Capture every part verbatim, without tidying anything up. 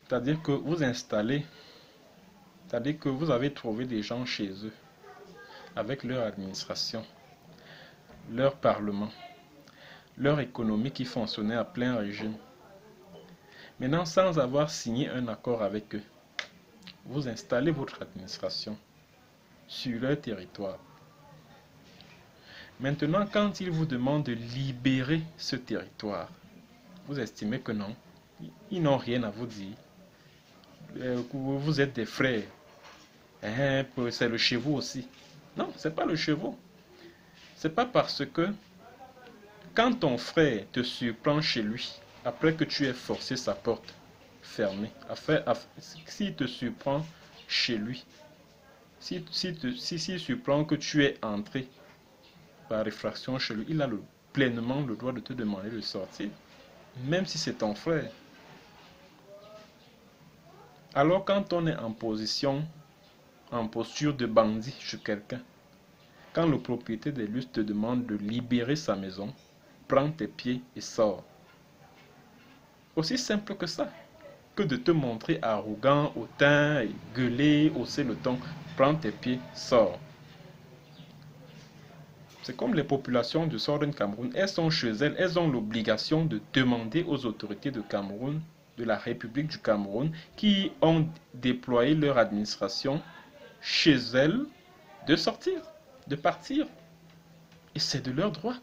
C'est-à-dire que vous installez, c'est-à-dire que vous avez trouvé des gens chez eux, avec leur administration, leur parlement, leur économie qui fonctionnait à plein régime. Maintenant, sans avoir signé un accord avec eux, vous installez votre administration sur leur territoire. Maintenant, quand ils vous demandent de libérer ce territoire, vous estimez que non, ils n'ont rien à vous dire. Vous êtes des frères. C'est le chevaux aussi. Non, c'est pas le chevaux. C'est pas parce que quand ton frère te surprend chez lui, après que tu aies forcé sa porte fermée, s'il te surprend chez lui, s'il si, si, si, si surprend que tu es entré par réfraction chez lui, il a le, pleinement le droit de te demander de sortir, même si c'est ton frère. Alors quand on est en position, en posture de bandit chez quelqu'un, quand le propriétaire des lieux te demande de libérer sa maison, prends tes pieds et sors. Aussi simple que ça, que de te montrer arrogant, hautain, et gueuler, hausser le ton, prends tes pieds, sors. C'est comme les populations du Southern Cameroun, elles sont chez elles, elles ont l'obligation de demander aux autorités de Cameroun, de la République du Cameroun, qui ont déployé leur administration chez elles, de sortir, de partir. Et c'est de leur droit.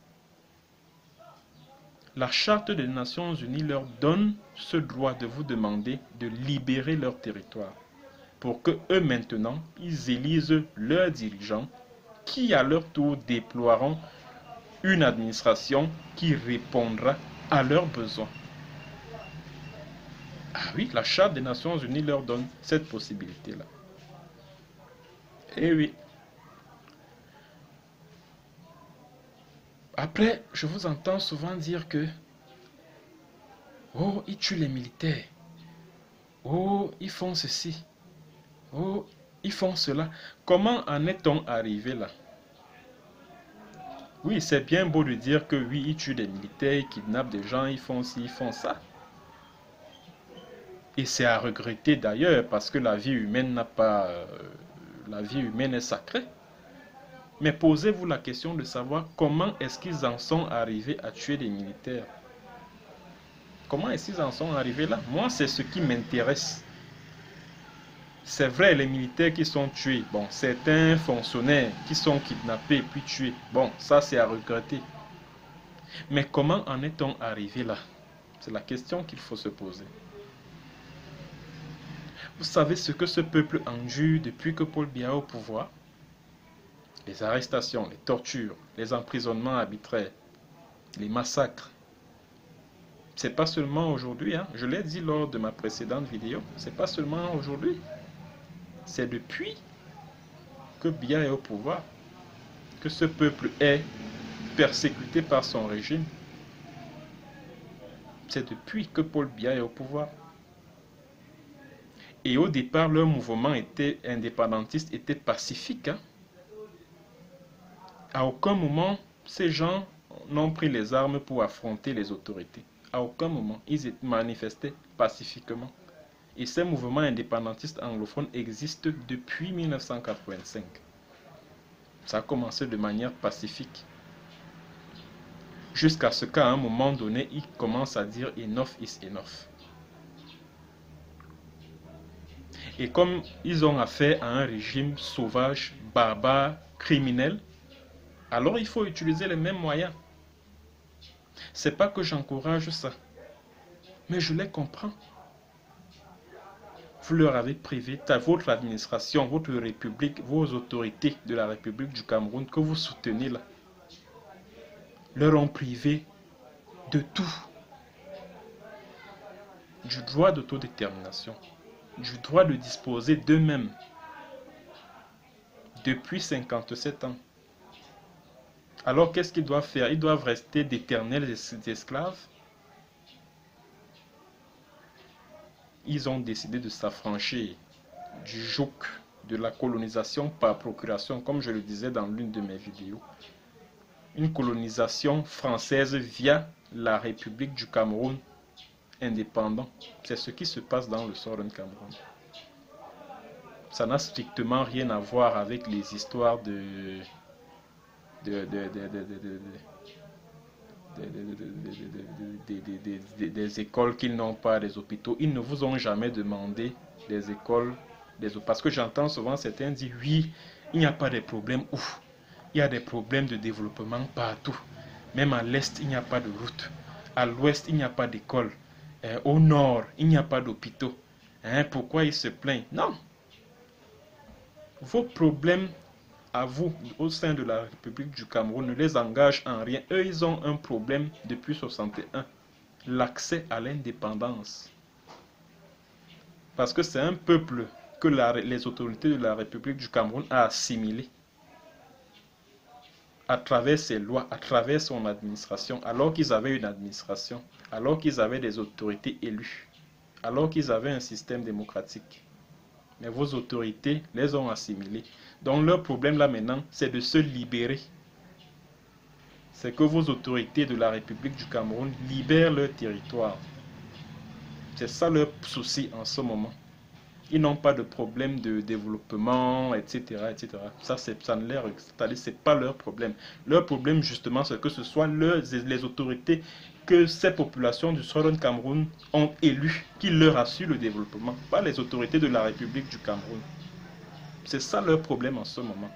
La Charte des Nations Unies leur donne ce droit de vous demander de libérer leur territoire, pour que eux maintenant, ils élisent leurs dirigeants, qui à leur tour déploieront une administration qui répondra à leurs besoins. Ah oui, la Charte des Nations Unies leur donne cette possibilité-là. Eh oui. Après, je vous entends souvent dire que oh, ils tuent les militaires. Oh, ils font ceci. Oh, ils font cela. Comment en est-on arrivé là? Oui, c'est bien beau de dire que oui, ils tuent des militaires, ils kidnappent des gens, ils font ci, ils font ça. Et c'est à regretter d'ailleurs, parce que la vie humaine n'a pas... Euh, la vie humaine est sacrée. Mais posez-vous la question de savoir comment est-ce qu'ils en sont arrivés à tuer des militaires. Comment est-ce qu'ils en sont arrivés là? Moi, c'est ce qui m'intéresse. C'est vrai, les militaires qui sont tués, bon, certains fonctionnaires qui sont kidnappés puis tués, bon, ça c'est à regretter. Mais comment en est-on arrivé là? C'est la question qu'il faut se poser. Vous savez ce que ce peuple endure depuis que Paul Biya est au pouvoir? Les arrestations, les tortures, les emprisonnements arbitraires, les massacres. C'est pas seulement aujourd'hui, hein? Je l'ai dit lors de ma précédente vidéo, c'est pas seulement aujourd'hui. C'est depuis que Biya est au pouvoir que ce peuple est persécuté par son régime. C'est depuis que Paul Biya est au pouvoir. Et au départ, leur mouvement était indépendantiste, était pacifique. Hein? À aucun moment, ces gens n'ont pris les armes pour affronter les autorités. À aucun moment, ils manifestaient pacifiquement. Et ces mouvements indépendantistes anglophones existent depuis mille neuf cent quatre-vingt-cinq. Ça a commencé de manière pacifique. Jusqu'à ce qu'à un moment donné, ils commencent à dire enough is enough. Et comme ils ont affaire à un régime sauvage, barbare, criminel, alors il faut utiliser les mêmes moyens. C'est pas que j'encourage ça, mais je les comprends. Vous leur avez privé, votre administration, votre république, vos autorités de la République du Cameroun que vous soutenez là, leur ont privé de tout. Du droit d'autodétermination, du droit de disposer d'eux-mêmes depuis cinquante-sept ans. Alors qu'est-ce qu'ils doivent faire? Ils doivent rester d'éternels esclaves? Ils ont décidé de s'affranchir du joug de la colonisation par procuration, comme je le disais dans l'une de mes vidéos. Une colonisation française via la République du Cameroun, indépendant. C'est ce qui se passe dans le Southern Cameroun. Ça n'a strictement rien à voir avec les histoires de, de, de, de, de, de, de des écoles qu'ils n'ont pas, des hôpitaux. Ils ne vous ont jamais demandé des écoles, des, parce que j'entends souvent certains dire oui, il n'y a pas de problème. Ouf, il y a des problèmes de développement partout. Même à l'est, il n'y a pas de route. À l'ouest, il n'y a pas d'école. Euh, au nord, il n'y a pas d'hôpitaux. Hein, pourquoi ils se plaignent? Non. Vos problèmes à vous, au sein de la République du Cameroun, ne les engagent en rien. Eux, ils ont un problème depuis soixante et un. L'accès à l'indépendance. Parce que c'est un peuple que la, les autorités de la République du Cameroun a assimilé à travers ses lois, à travers son administration, alors qu'ils avaient une administration, alors qu'ils avaient des autorités élues, alors qu'ils avaient un système démocratique. Mais vos autorités les ont assimilés. Donc leur problème là maintenant, c'est de se libérer. C'est que vos autorités de la République du Cameroun libèrent leur territoire. C'est ça leur souci en ce moment. Ils n'ont pas de problème de développement, et cetera et cetera. Ça, ça ne leur, c'est pas leur problème. Leur problème, justement, c'est que ce soit leurs, les autorités que ces populations du Southern Cameroun ont élues qui leur assurent le développement, pas les autorités de la République du Cameroun. C'est ça leur problème en ce moment.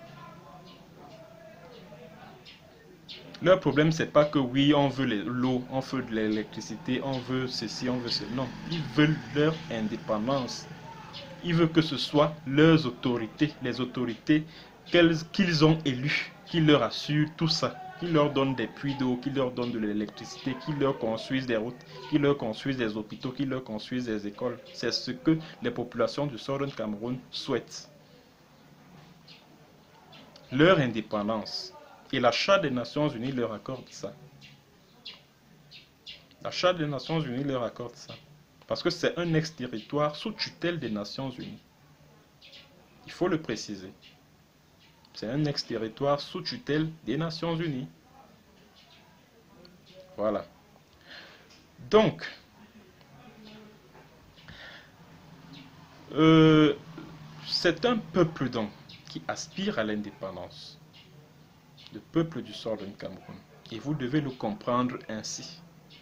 Leur problème, c'est pas que oui, on veut l'eau, on veut de l'électricité, on veut ceci, on veut cela. Non, ils veulent leur indépendance. Ils veulent que ce soit leurs autorités, les autorités qu'ils ont élues, qui leur assurent tout ça, qui leur donnent des puits d'eau, qui leur donnent de l'électricité, qui leur construisent des routes, qui leur construisent des hôpitaux, qui leur construisent des écoles. C'est ce que les populations du Southern Cameroun souhaitent. Leur indépendance. Et la Charte des Nations Unies leur accorde ça. La Charte des Nations Unies leur accorde ça. Parce que c'est un ex-territoire sous tutelle des Nations Unies. Il faut le préciser. C'est un ex-territoire sous tutelle des Nations Unies. Voilà. Donc, euh, c'est un peuple donc qui aspire à l'indépendance. Le peuple du Southern Cameroun. Et vous devez le comprendre ainsi.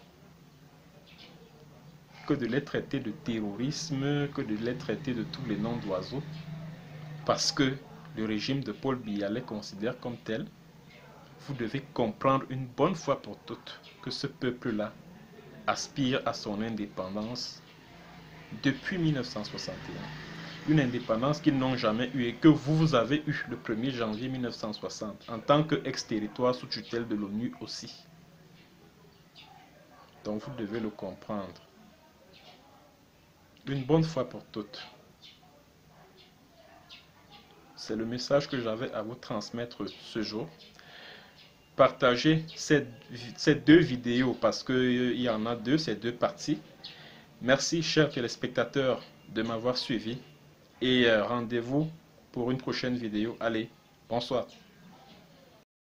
Que de les traiter de terrorisme, que de les traiter de tous les noms d'oiseaux, parce que le régime de Paul Biya les considère comme tels, vous devez comprendre une bonne fois pour toutes que ce peuple-là aspire à son indépendance depuis mille neuf cent soixante et un. Une indépendance qu'ils n'ont jamais eue et que vous, vous avez eue le premier janvier mille neuf cent soixante, en tant qu'ex-territoire sous tutelle de l'ONU aussi. Donc vous devez le comprendre. Une bonne fois pour toutes. C'est le message que j'avais à vous transmettre ce jour. Partagez ces, ces deux vidéos parce qu'il y en a deux, ces deux parties. Merci chers téléspectateurs de m'avoir suivi et rendez-vous pour une prochaine vidéo. Allez, bonsoir.